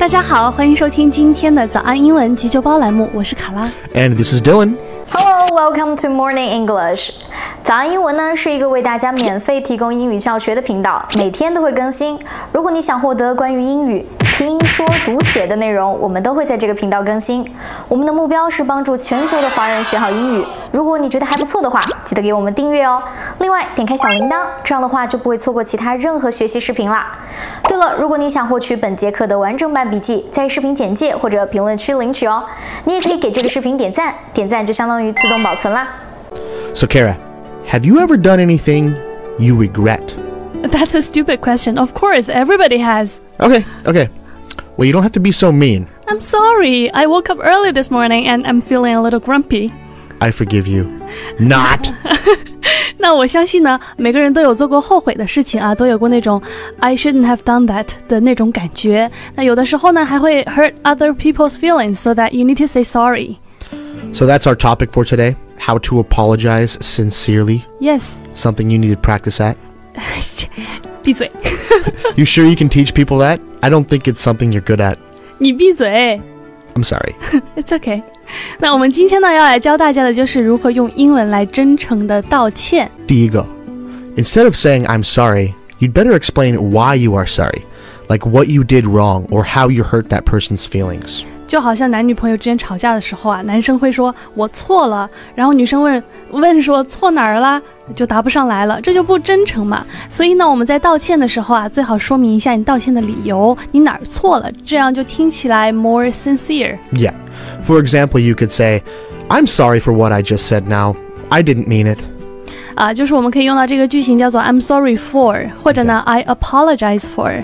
大家好，欢迎收听今天的早安英文急救包栏目，我是卡拉。 And this is Dylan. Hello, welcome to Morning English. 早安英文呢是一个为大家免费提供英语教学的频道，每天都会更新。如果你想获得关于英语听说读写的内容，我们都会在这个频道更新。我们的目标是帮助全球的华人学好英语。如果你觉得还不错的话，记得给我们订阅哦。另外，点开小铃铛，这样的话就不会错过其他任何学习视频啦。对了，如果你想获取本节课的完整版笔记，在视频简介或者评论区领取哦。你也可以给这个视频点赞，点赞就相当于自动保存啦。 So, Kara, have you ever done anything you regret? That's a stupid question. Of course, everybody has. Okay. Well, you don't have to be so mean. I'm sorry. I woke up early this morning and I'm feeling a little grumpy. I forgive you. Not. 那我相信呢，每个人都有做过后悔的事情啊，都有过那种 I shouldn't have done that 的那种感觉。那有的时候呢，还会 hurt other people's feelings, so that you need to say sorry. So that's our topic for today. How to apologize sincerely. Yes. Something you need to practice at. 闭嘴。 You sure you can teach people that? I don't think it's something you're good at. 你闭嘴。 I'm sorry. It's okay. 那我们今天呢要来教大家的就是如何用英文来真诚的道歉。 第一个, instead of saying I'm sorry, you'd better explain why you are sorry, like what you did wrong or how you hurt that person's feelings. 就好像男女朋友之间吵架的时候啊，男生会说我错了，然后女生问说错哪儿啦，就答不上来了，这就不真诚嘛。所以呢，我们在道歉的时候啊，最好说明一下你道歉的理由，你哪儿错了，这样就听起来 more sincere. Yeah. For example, you could say, I'm sorry for what I just said now. I didn't mean it. 就是我们可以用到这个句型叫做 I'm sorry for, 或者呢 I apologize for.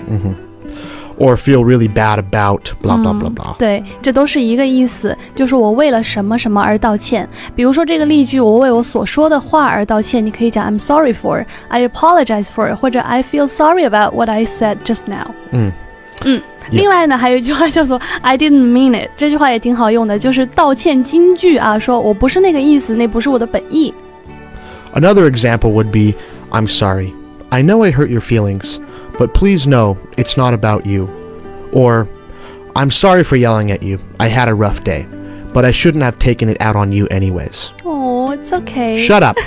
Or feel really bad about blah blah blah blah. 对，这都是一个意思，就是我为了什么什么而道歉。比如说这个例句，我为我所说的话而道歉，你可以讲 I'm sorry for, I apologize for, 或者 I feel sorry about what I said just now. 另外呢，还有一句话叫做 I didn't mean it. 这句话也挺好用的，就是道歉金句啊，说我不是那个意思，那不是我的本意。 Another example would be, I'm sorry. I know I hurt your feelings, but please know it's not about you. Or, I'm sorry for yelling at you. I had a rough day, but I shouldn't have taken it out on you anyways. Oh, it's okay. Shut up.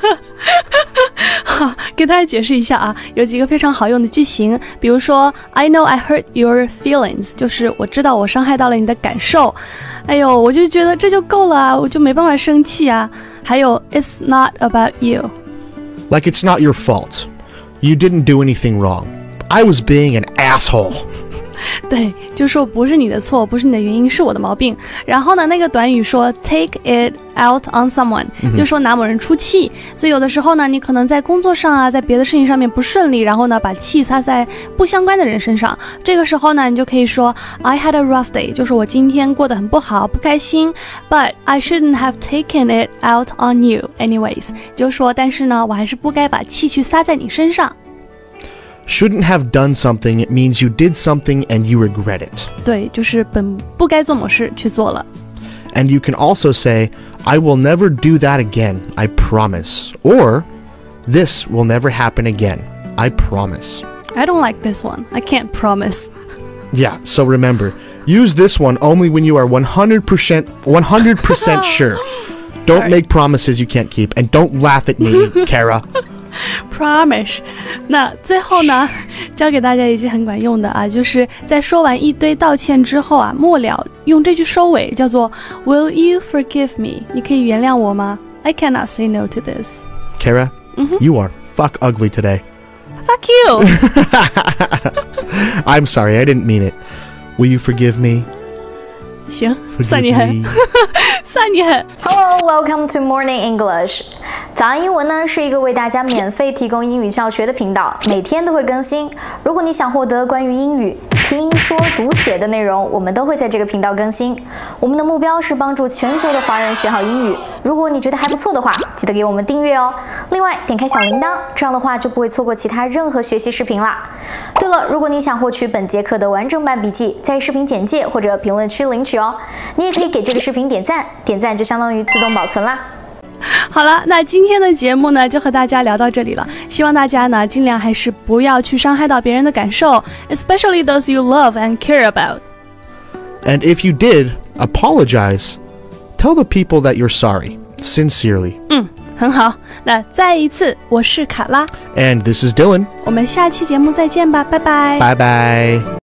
好，给大家解释一下啊，有几个非常好用的句型，比如说 I know I hurt your feelings， 就是我知道我伤害到了你的感受。哎呦，我就觉得这就够了啊，我就没办法生气啊。还有 It's not about you. Like it's not your fault. You didn't do anything wrong. I was being an asshole. 对，就说不是你的错，不是你的原因，是我的毛病。然后呢，那个短语说 take it out on someone， 就说拿某人出气。所以有的时候呢，你可能在工作上啊，在别的事情上面不顺利，然后呢，把气撒在不相关的人身上。这个时候呢，你就可以说 I had a rough day， 就是我今天过得很不好，不开心。But I shouldn't have taken it out on you anyways， 就说但是呢，我还是不该把气去撒在你身上。 Shouldn't have done something, it means you did something and you regret it. 对，就是本不该做某事去做了。 And you can also say, I will never do that again, I promise. Or, this will never happen again, I promise. I don't like this one. I can't promise. Yeah, so remember, use this one only when you are 100% sure. Don't make promises you can't keep, and don't laugh at me, Kara. Promise。 那最后呢，教给大家一句很管用的啊，就是在说完一堆道歉之后啊，末了用这句收尾，叫做 Will you forgive me？ 你可以原谅我吗？ I cannot say no to this. Kara, you are fuck ugly today. Fuck you. I'm sorry, I didn't mean it. Will you forgive me? 行， Forgive 算你狠， me. 算你狠。 Hello, welcome to Morning English. 早安英文呢是一个为大家免费提供英语教学的频道，每天都会更新。如果你想获得关于英语听说读写的内容，我们都会在这个频道更新。我们的目标是帮助全球的华人学好英语。如果你觉得还不错的话，记得给我们订阅哦。另外，点开小铃铛，这样的话就不会错过其他任何学习视频啦。对了，如果你想获取本节课的完整版笔记，在视频简介或者评论区领取哦。你也可以给这个视频点赞，点赞就相当于自动保存啦。 好了，那今天的节目呢，就和大家聊到这里了。希望大家呢，尽量还是不要去伤害到别人的感受 ，especially those you love and care about。 And if you did, apologize. Tell the people that you're sorry, sincerely. 很好。那再一次，我是卡拉， And this is Dylan. 我们下期节目再见吧，拜拜。 Bye bye.